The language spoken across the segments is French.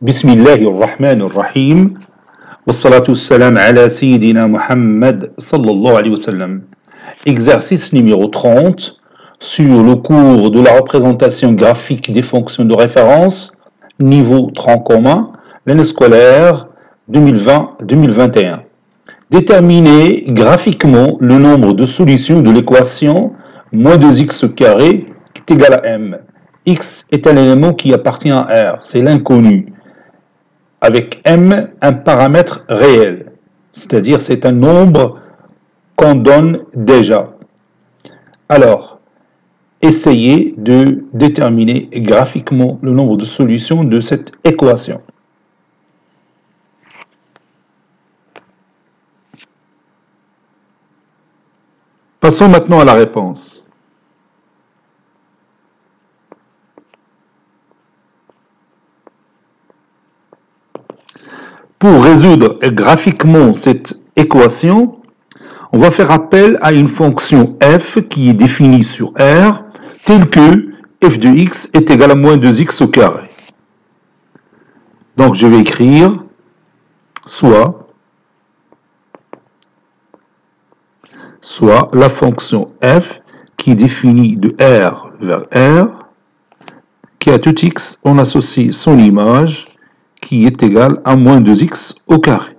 بسم الله الرحمن الرحيم والصلاة والسلام على سيدنا Muhammad sallallahu alayhi wa sallam. Exercice numéro 30 sur le cours de la représentation graphique des fonctions de référence, niveau tronc commun, l'année scolaire 2020-2021. Déterminer graphiquement le nombre de solutions de l'équation moins 2x carré qui est égal à m. X est un élément qui appartient à R, c'est l'inconnu. Avec m, un paramètre réel, c'est-à-dire c'est un nombre qu'on donne déjà. Alors, essayez de déterminer graphiquement le nombre de solutions de cette équation. Passons maintenant à la réponse. Pour résoudre graphiquement cette équation, on va faire appel à une fonction f qui est définie sur R, telle que f de x est égal à moins 2x au carré. Donc je vais écrire soit la fonction f qui est définie de R vers R, qui à tout x, on associe son image, qui est égal à moins 2x au carré.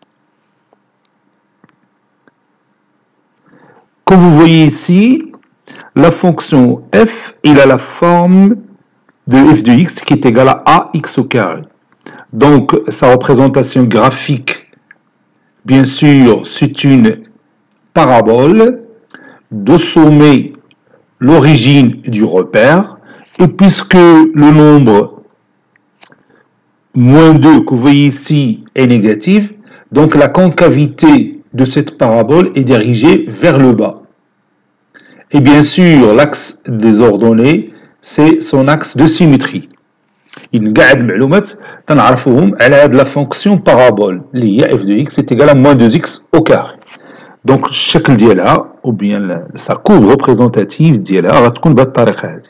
Comme vous voyez ici, la fonction f, il a la forme de f de x qui est égal à ax au carré. Donc, sa représentation graphique, bien sûr, c'est une parabole de sommet l'origine du repère, et puisque le nombre moins 2 que vous voyez ici est négatif, donc la concavité de cette parabole est dirigée vers le bas. Et bien sûr, l'axe des ordonnées, c'est son axe de symétrie. Il y a des معلومات تنعرفوهم على هذه la fonction parabole اللي هي f de x est égal à moins 2x au carré. Donc الشكل ديالها ou bien sa courbe représentative ديالها غتكون بهذه الطريقة هذه.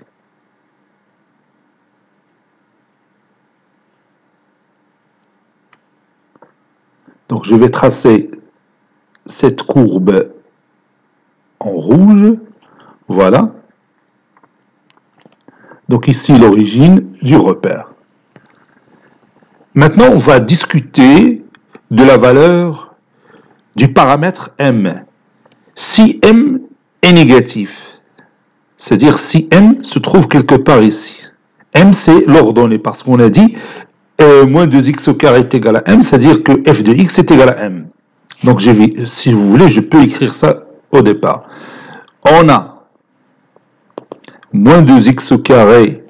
Donc je vais tracer cette courbe en rouge, voilà. Donc ici l'origine du repère. Maintenant on va discuter de la valeur du paramètre m. Si m est négatif, c'est-à-dire si m se trouve quelque part ici. M c'est l'ordonnée parce qu'on a dit moins 2x au carré est égal à m, c'est-à-dire que f de x est égal à m. Donc, si vous voulez, je peux écrire ça au départ. On a moins 2x au carré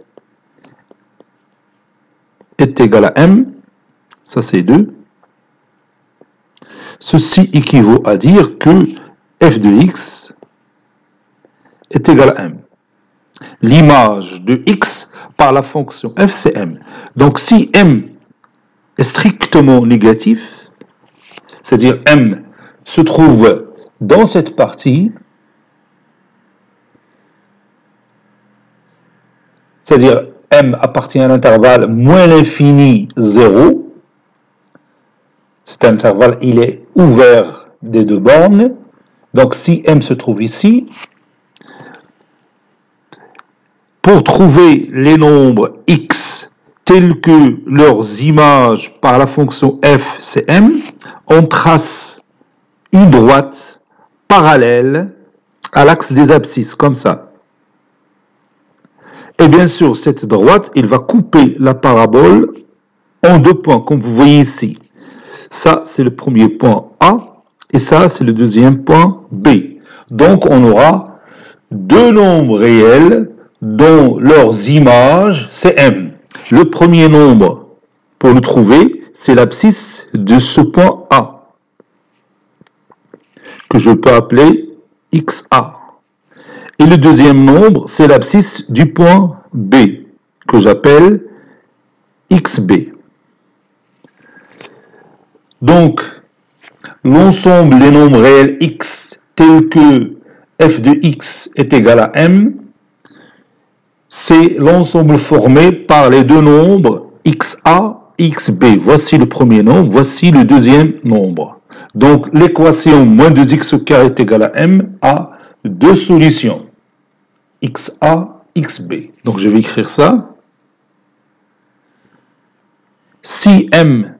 est égal à m, ça c'est 2. Ceci équivaut à dire que f de x est égal à m. L'image de x par la fonction f, c'est m. Donc, si m est strictement négatif, c'est-à-dire m se trouve dans cette partie, c'est-à-dire m appartient à l'intervalle moins l'infini 0, cet intervalle, il est ouvert des deux bornes, donc si m se trouve ici, pour trouver les nombres x tels que leurs images par la fonction f, c'est m, on trace une droite parallèle à l'axe des abscisses, comme ça. Et bien sûr, cette droite, il va couper la parabole en deux points, comme vous voyez ici. Ça, c'est le premier point A, et ça, c'est le deuxième point B. Donc, on aura deux nombres réels dont leurs images, c'est m. Le premier nombre, pour le trouver, c'est l'abscisse de ce point A, que je peux appeler XA. Et le deuxième nombre, c'est l'abscisse du point B, que j'appelle XB. Donc, l'ensemble des nombres réels x tels que f de x est égal à m, c'est l'ensemble formé par les deux nombres xa xb. Voici le premier nombre, voici le deuxième nombre. Donc l'équation moins 2x au carré est égal à m a deux solutions, xa, xb. Donc je vais écrire ça. Si m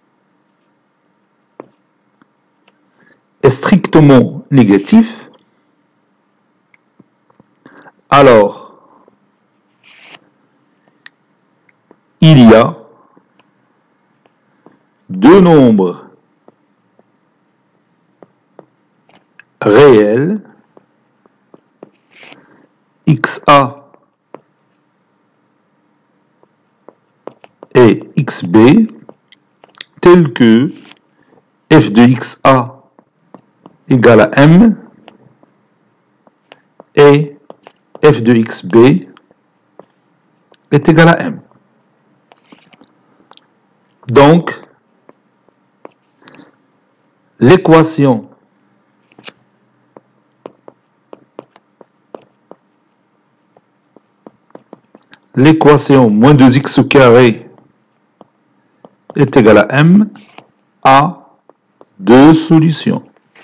est strictement négatif, alors il y a deux nombres réels, xa et xb, tels que f de xa égale à m et f de xb est égal à m. Donc, l'équation moins 2x au carré est égal à m a deux solutions.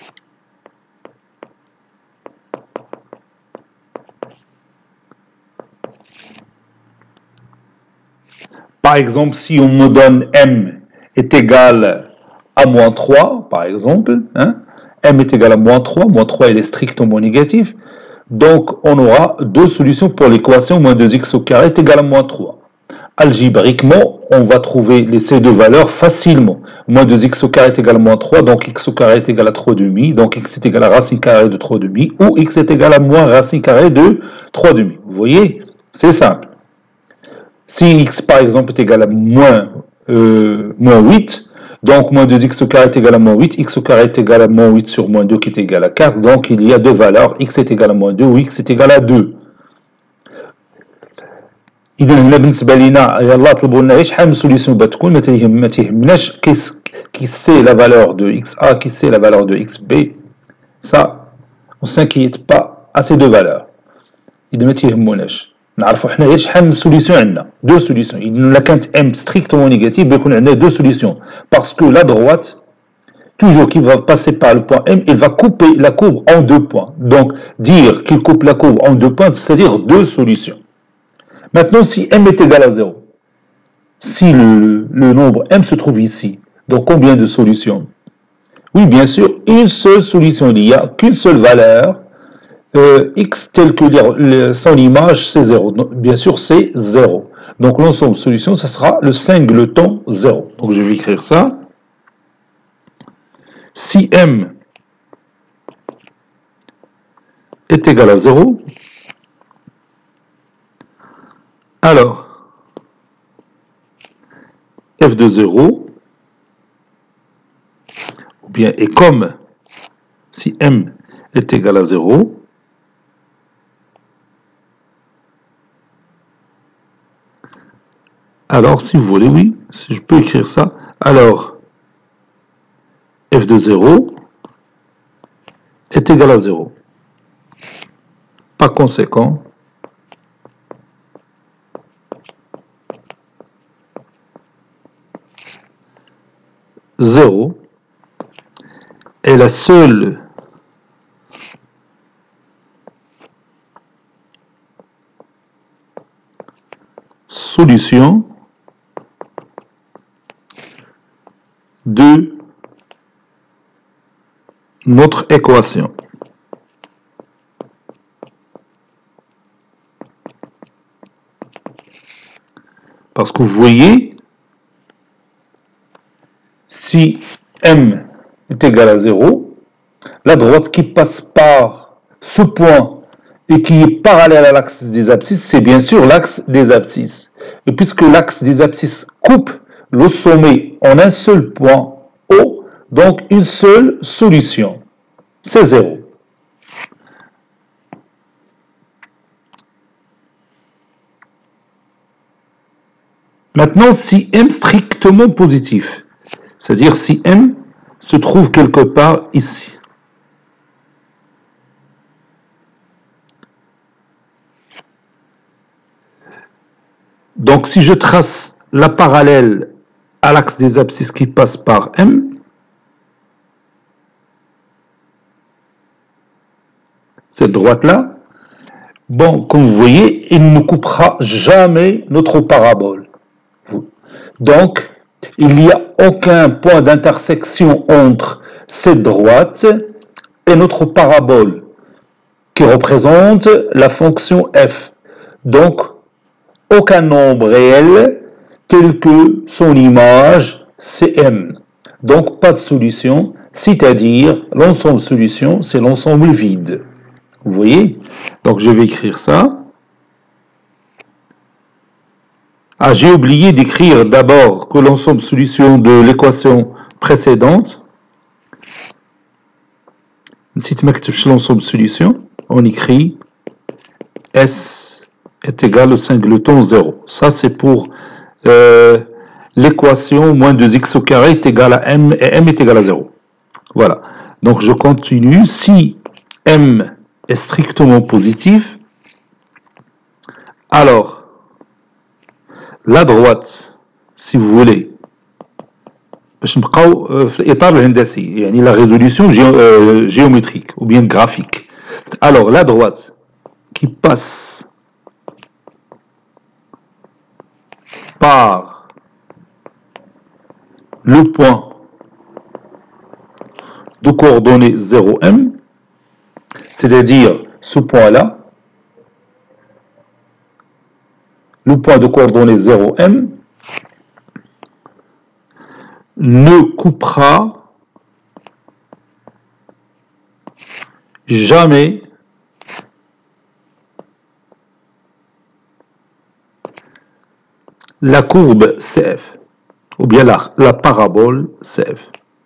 Par exemple, si on me donne m est égal à moins 3, par exemple, hein, m est égal à moins 3 il est strictement négatif, donc on aura deux solutions pour l'équation moins 2x au carré est égal à moins 3. Algébriquement, on va trouver ces deux valeurs facilement. Moins 2x au carré est égal à moins 3, donc x au carré est égal à 3 demi, donc x est égal à racine carrée de 3 demi, ou x est égal à moins racine carrée de 3 demi. Vous voyez, c'est simple. Si x par exemple est égal à moins 8, donc moins 2x au carré est égal à moins 8, x au carré est égal à moins 8 sur moins 2 qui est égal à 4, donc il y a deux valeurs, x est égal à moins 2 ou x est égal à 2. إذا هنا بالنسبة لنا يلا طلبوا لنا شحال من سوليسيون بتكون ما تيهمناش qui c'est la valeur de xa, qui c'est la valeur de xb, ça on s'inquiète pas à ces deux valeurs. إذا ما تيهموناش نعرفوا حنا غير شحال من سوليسيون عندنا دو سوليسيون. إذا كانت m strictement négative بيكون عندنا deux solutions parce que la droite toujours qu'il va passer par le point M, il va couper la courbe en deux points. Donc, dire qu'il coupe la courbe en deux points, c'est-à-dire deux solutions. Maintenant, si M est égal à 0, si le nombre M se trouve ici, donc combien de solutions? Oui, bien sûr, une seule solution. Il n'y a qu'une seule valeur. X tel que son image, c'est 0. Donc, bien sûr, c'est 0. Donc, l'ensemble de solutions, ça sera le singleton 0. Donc, je vais écrire ça. Si M est égal à 0, alors f de 0, ou bien est comme si m est égal à 0, alors si vous voulez, oui, si je peux écrire ça, alors f de 0 est égal à 0. Par conséquent, zéro est la seule solution de notre équation. Parce que vous voyez, si m est égal à 0, la droite qui passe par ce point et qui est parallèle à l'axe des abscisses, c'est bien sûr l'axe des abscisses. Et puisque l'axe des abscisses coupe le sommet en un seul point O, donc une seule solution, c'est 0. Maintenant, si m strictement positif, c'est-à-dire si m se trouve quelque part ici. Donc si je trace la parallèle à l'axe des abscisses qui passe par M, cette droite-là, bon, comme vous voyez, il ne coupera jamais notre parabole. Donc, il n'y a aucun point d'intersection entre cette droite et notre parabole, qui représente la fonction f. Donc, aucun nombre réel tel que son image, c'est m. Donc, pas de solution, c'est-à-dire l'ensemble solution, c'est l'ensemble vide. Vous voyez? Donc, je vais écrire ça. Ah, j'ai oublié d'écrire d'abord que l'ensemble solution de l'équation précédente. Si tu m'écris l'ensemble solution, on écrit S est égal au singleton 0. Ça, c'est pour l'équation moins 2x au carré est égal à m et m est égal à 0. Voilà. Donc, je continue. Si m est strictement positif, alors la droite, si vous voulez, la résolution géométrique ou bien graphique. Alors, la droite qui passe par le point de coordonnées 0m, c'est-à-dire ce point-là, le point de coordonnées 0m, ne coupera jamais la courbe CF, ou bien la parabole CF.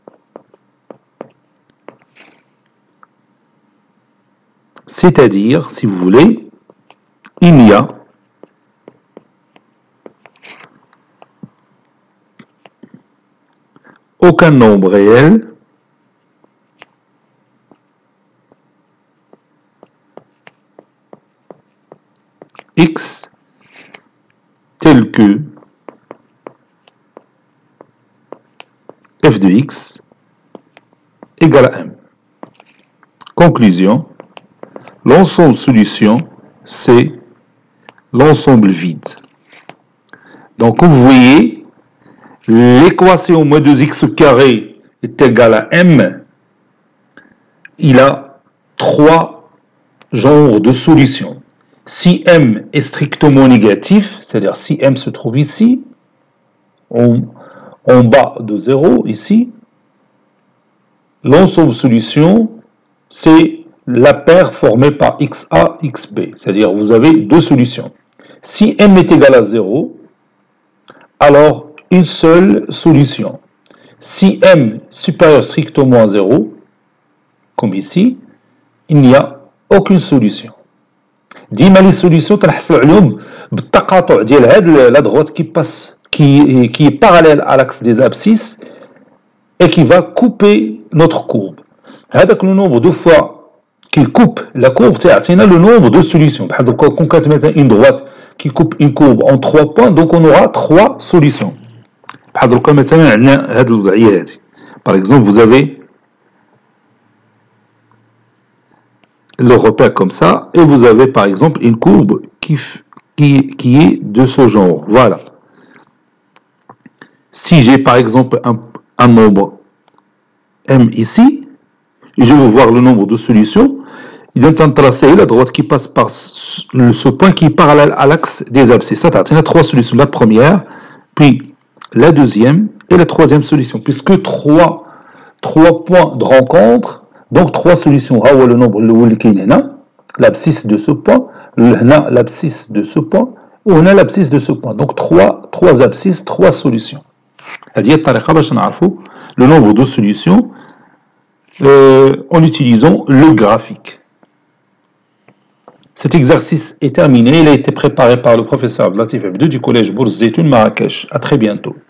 C'est-à-dire, si vous voulez, il n'y a aucun nombre réel x tel que f de x égale à m. Conclusion, l'ensemble solution, c'est l'ensemble vide. Donc, comme vous voyez, l'équation moins 2x au carré est égale à m. Il a trois genres de solutions. Si m est strictement négatif, c'est-à-dire si m se trouve ici, en bas de 0, ici, l'ensemble solution, c'est la paire formée par xa, xb. C'est-à-dire vous avez deux solutions. Si m est égal à 0, alors une seule solution. Si m supérieur strictement à 0, comme ici, il n'y a aucune solution. ديما les solutions تنحصلوا عليهم بالتقاطع ديال هاد la droite qui est parallèle à l'axe des abscisses et qui va couper notre courbe. هذاك le nombre de fois qu'il coupe la courbe تعطينا le nombre de solutions. بحال دركا كون كانت مثلا une droite qui coupe une courbe en 3 points, donc on aura 3 solutions. بحال دركا مثلا عندنا هاد الوضعيه هذه. Par exemple, vous avez le repère comme ça, et vous avez par exemple une courbe qui est de ce genre. Voilà. Si j'ai par exemple un nombre m ici, et je veux voir le nombre de solutions, il est en train de tracer la droite qui passe par ce point qui est parallèle à l'axe des abscisses. Ça, il y a 3 solutions. La première, puis la deuxième et la troisième solution. Puisque 3 points de rencontre, donc 3 solutions. Le nombre l'abscisse de ce point, l'abscisse de ce point, ou on a l'abscisse de ce point. Donc 3 abscisses, 3 solutions. C'est-à-dire le nombre de solutions en utilisant le graphique. Cet exercice est terminé. Il a été préparé par le professeur Abdelatif Abdou du collège Bourse Zeytoun Marrakech. À très bientôt.